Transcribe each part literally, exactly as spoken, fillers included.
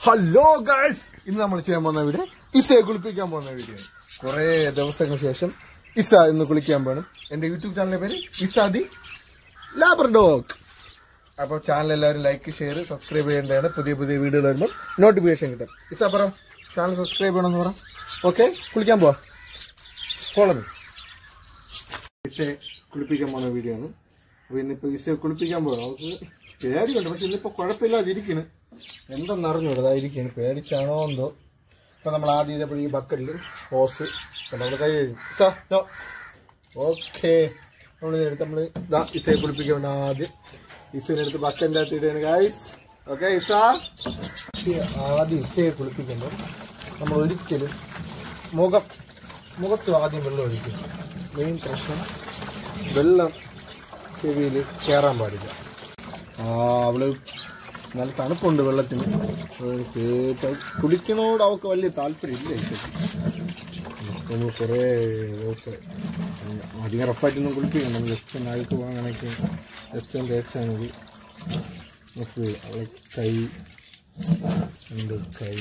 Hello guys, ഇന്ന് നമ്മൾ ചെയ്യാൻ പോകുന്ന വീഡിയോ ഇസയെ കുളിപ്പിക്കാൻ പോകുന്ന വീഡിയോ. കുറെ ദിവസങ്ങൾക്ക് ശേഷം ഇസ ഇന്ന് കുളിക്കാൻ പോകണം. എന്റെ യൂട്യൂബ് ചാനലിന്റെ പേര് ഇസ ദി ലാബ്രഡോഗ്. അപ്പൊ ചാനൽ എല്ലാവരും ലൈക്ക്, ഷെയർ, സബ്സ്ക്രൈബ് ചെയ്യേണ്ടതാണ്. പുതിയ പുതിയ വീഡിയോകൾ വരുമ്പോൾ നോട്ടിഫിക്കേഷൻ കിട്ടും. ഇസ പറ, ചാനൽ സബ്സ്ക്രൈബ് ചെയ്യണമെന്ന് പറ. ഓക്കെ, കുളിക്കാൻ പോവാ. Follow me. ഇസയെ കുളിപ്പിക്കാൻ പോകുന്ന വീഡിയോ ആണ്. അപ്പൊ ഇന്നിപ്പോ ഇസയെ കുളിപ്പിക്കാൻ പോകണം. നമുക്ക് പേടിയുണ്ട്, പക്ഷെ ഇന്നിപ്പോ കുഴപ്പമില്ലാതിരിക്കുന്നു. എന്തെന്നറിഞ്ഞൂടായിരിക്കും, പേടിച്ചാണോ എന്തോ. ഇപ്പൊ നമ്മൾ ആദ്യം ചെയ്തപ്പോൾ ഈ ബക്കറ്റിൽ ഹോസ് നമ്മൾ കൈ കഴിയും. ഓക്കെ, നമ്മളിതെടുത്ത് നമ്മൾ ഇതാ ഇസയെ കുളിപ്പിക്കാൻ വേണ്ട. ആദ്യം ഇസേനെടുത്ത് ബക്കറ്റിൻ്റെ അകത്ത് ഇടുകയാണ് ഗൈസ്. ഓക്കെ, ഇസ ആദ്യം ഇസയെ കുളിപ്പിക്കുമ്പോൾ നമ്മൾ ഒരിക്കലും മുഖം മുഖത്ത് ആദ്യം വെള്ളം ഒഴിക്കും. മെയിൻ പ്രശ്നം വെള്ളം ചെവിയിൽ കയറാൻ പാടില്ല. ആ അവള് നല്ല തണുപ്പുണ്ട് വെള്ളത്തിന്. കുളിക്കണോട് അവൾക്ക് വലിയ താല്പര്യമില്ല. നമ്മൾ കുറേ ദിവസം അധികം റഫായിട്ടൊന്നും കുളിപ്പിക്കണം. ജസ്റ്റ് ഒന്ന് അഴുക്ക് പോകാൻ കണക്ക് ജസ്റ്റ് ഒന്ന് തേച്ചാൽ മതി. നമുക്ക് അവളെ കൈ ഉണ്ട്, കൈ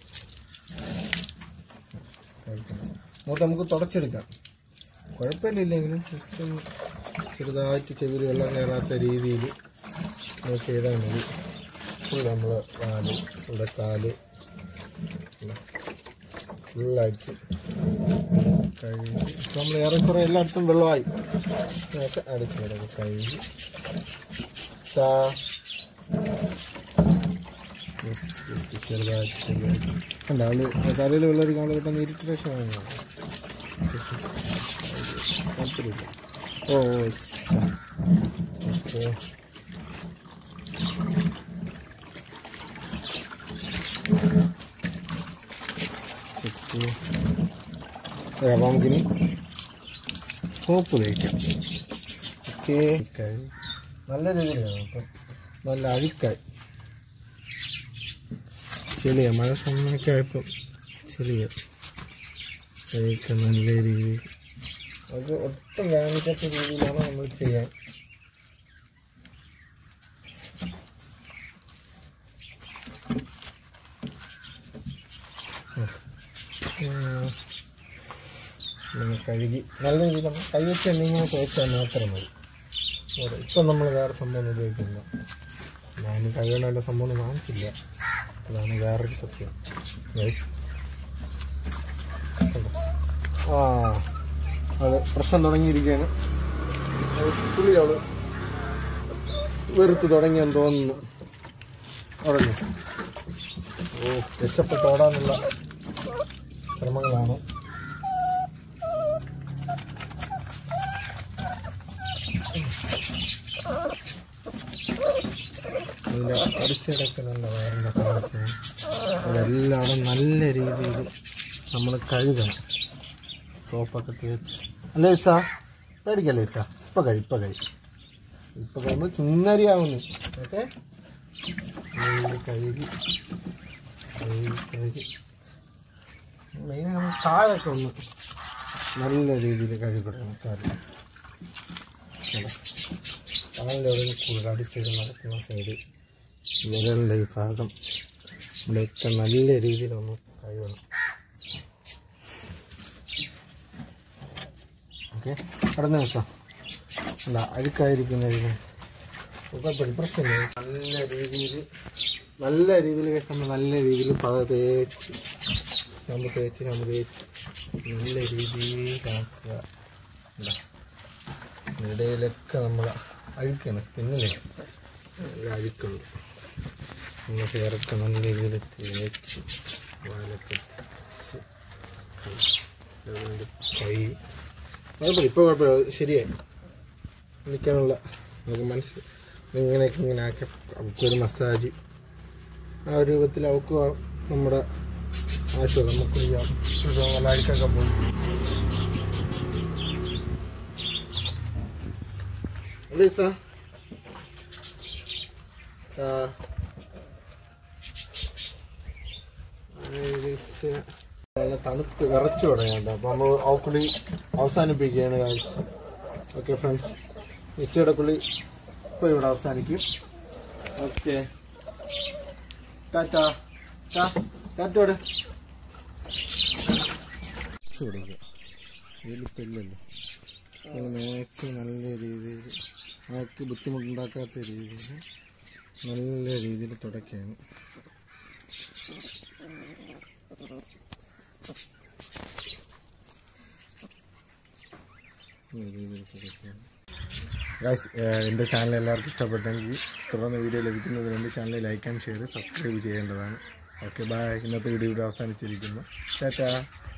അങ്ങോട്ട് നമുക്ക് തുടച്ചെടുക്കാം. കുഴപ്പമില്ലെങ്കിലും ജസ്റ്റ് ഒന്ന് ചെറുതായിട്ട് ചെവിയിൽ വെള്ളം കയറാത്ത രീതിയിൽ ചെയ്താൽ മതി. നമ്മൾ കാല്, ഇവിടെ കാല് ഫുള്ളായിട്ട് കഴുകി നമ്മൾ ഏറെക്കുറെ എല്ലായിടത്തും വെള്ളമായി ഒക്കെ അടിച്ചു കിടക്കും. കഴുകി സാ ചെറുതായിട്ട് കണ്ട അവള് തലയിൽ വെള്ളം ഒരു കാണാൻ കിട്ടുന്ന ഇറിറ്റേഷനാണ്. താല്പര്യമില്ല. ഓ ഓക്കെ, അപ്പം നമുക്കിനി സോപ്പ് തേക്കാം. ഓക്കെ, നല്ല രീതിയിലാണ്. അപ്പം നല്ല അഴുക്കായി ചെളിയ മഴ സമയമൊക്കെ ആയപ്പോൾ ചെളിയ കഴിക്കാൻ നല്ല രീതിയിൽ അത് ഒട്ടും കാണിക്കാത്ത രീതിയിലാണ് നമ്മൾ ചെയ്യാൻ. നിങ്ങൾ കഴുകി നല്ല രീതിയിൽ നമ്മൾ കൈ വെച്ച് എന്തെങ്കിലും തേച്ചാൽ മാത്രം മതി. ഇപ്പം നമ്മൾ വേറെ സംഭവം ഉപയോഗിക്കില്ല. ഞാൻ കഴുകേണ്ട സംഭവം കാണിച്ചില്ല, അതാണ് വേറൊരു സത്യം. ആ അത് പ്രശ്നം തുടങ്ങിയിരിക്കുകയാണ്. പുളി അവള് വെറുത്ത് തുടങ്ങിയെന്ന് തോന്നുന്നു. ഉടനെ ഓ രക്ഷപ്പെട്ട് ഓടാനുള്ള ശ്രമങ്ങളാണ്. അതിൻ്റെ അടിച്ചടക്ക് നല്ല വയറിൻ്റെ ഭാഗത്തിന് അതെല്ലാം നല്ല രീതിയിൽ നമ്മൾ കഴുകണം. സോപ്പൊക്കെ തേച്ച് അല്ലേ സാ? പേടിക്കല്ലേ സാ? ഇപ്പം കഴി ഇപ്പം കഴി ഇപ്പം കഴിയുമ്പോൾ ചുന്നരിയാവുന്നു. ഓക്കെ, കഴുകി കഴുകി കഴുകി മെയിൻ നമുക്ക് കാലൊക്കെ ഒന്ന് നല്ല രീതിയിൽ കഴുകിടണം. കാല് കാലിൻ്റെ അവിടെ കൂടുതൽ അടിച്ചത് നടക്കുന്ന സൈഡ് വിരലിൻ്റെ ഈ ഭാഗം ഇവിടെയൊക്കെ നല്ല രീതിയിലൊന്ന് കഴുകണം. ഓക്കെ, കടന്ന ദിവസം അല്ല അഴുക്കായിരിക്കുന്നതിന് കുഴപ്പമില്ല, പ്രശ്നമില്ല. നല്ല രീതിയിൽ നല്ല രീതിയിൽ നമ്മൾ നല്ല രീതിയിൽ പത തേച്ച് നമ്മൾ തേച്ച് നമ്മൾ തേച്ച് നല്ല രീതിയിലാക്കുക. ഇടയിലൊക്കെ നമ്മൾ അഴുക്കണം. പിന്നിലെ നല്ല അഴുക്കുണ്ട്. നമ്മൾ ചേർത്ത് നല്ല രീതിയിൽ തേച്ച് വാലൊക്കെ കൈ കുഴപ്പമില്ല. ഇപ്പോൾ കുഴപ്പമില്ല, ശരിയായി. നിൽക്കാനുള്ള നമുക്ക് മനസ്സിൽ ഇങ്ങനെയൊക്കെ ഇങ്ങനെ ആക്കി അവൾക്കൊരു മസാജ് ആ ഒരു രൂപത്തിൽ അവൾക്ക് നമ്മുടെ ആശ്വാസം നമുക്ക് ചെയ്യാം. നല്ല അഴുക്കൊക്കെ പോകും. അല്ലേ സാ? സാ നല്ല തണുപ്പ് വിറച്ചു തുടങ്ങിയുണ്ട്. അപ്പോൾ നമ്മൾ ആ കുളി അവസാനിപ്പിക്കുകയാണ് ഗൈസ്. ഓക്കെ ഫ്രണ്ട്സ്, ഇച്ചയുടെ കുളി ഇപ്പോൾ ഇവിടെ അവസാനിക്കും. ഓക്കെ, ടാറ്റാ. കാറ്റോടെ കൊടുക്കുക. ഇതിലിപ്പോൾ ഇല്ലല്ലോ. അത് മാക്സിമം നല്ല രീതിയിൽ ആക്കി ബുദ്ധിമുട്ടുണ്ടാക്കാത്ത രീതിയിൽ നല്ല രീതിയിൽ തുടക്കുകയാണ്. രീതിയിൽ തുടക്കുകയാണ്. ഗൈസ്, എൻ്റെ ചാനൽ എല്ലാവർക്കും ഇഷ്ടപ്പെട്ടെങ്കിൽ തുടർന്ന് വീഡിയോ ലഭിക്കുന്നതിന് വേണ്ടി channel like and share subscribe ചെയ്യേണ്ടതാണ്. Okay, bye. ഇന്നത്തെ വീഡിയോ ഇവിടെ അവസാനിച്ചിരിക്കുന്നു. ടാറ്റാ.